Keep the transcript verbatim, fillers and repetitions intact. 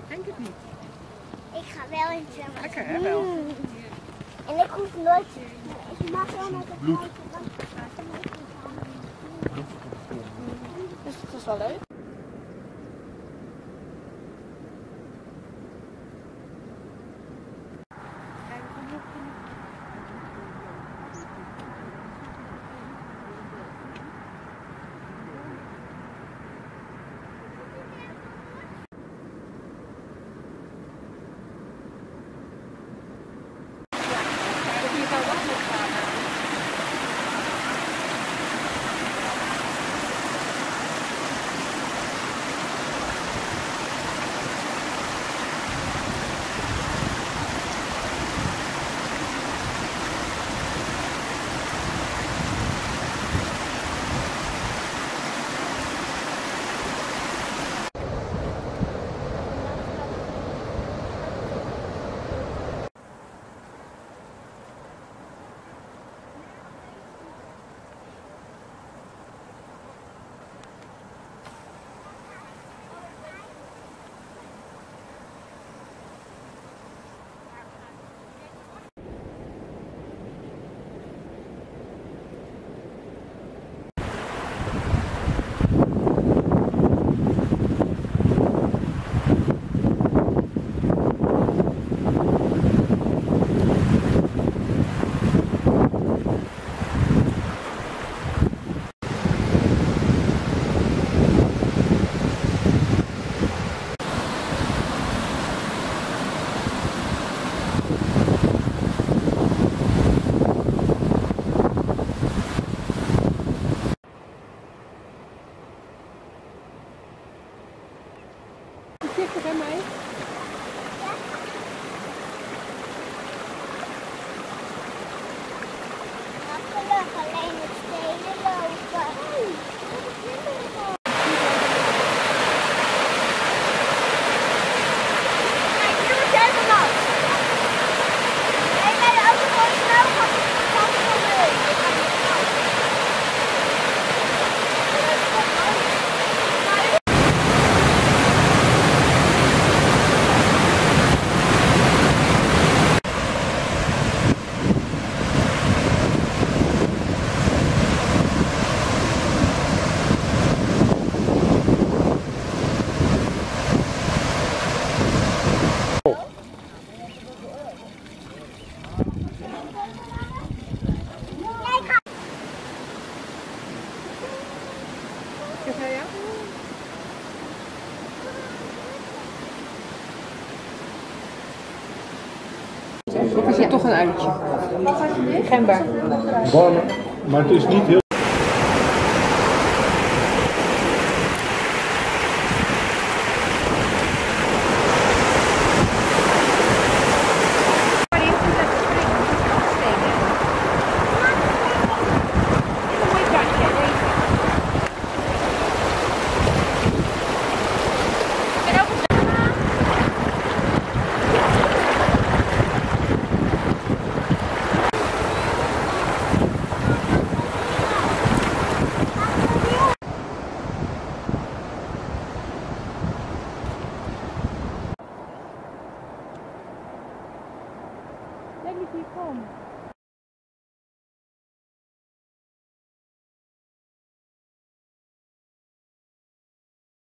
Denk het niet. Ik ga wel in het zwembad. Lekker hè, wel. Mm. En ik hoef nooit... Ik mag wel met het Bloed. Dus dat is wel leuk. Voorzichtig hè, meid? Makkelijk, alleen het stenen lopen. Kijk, nu is het helemaal nat. Nee, bij de auto gewoon snel gaan. Pas op de Kijk, ja? Of is het toch een uitje? Gember. Warm, maar het is niet heel...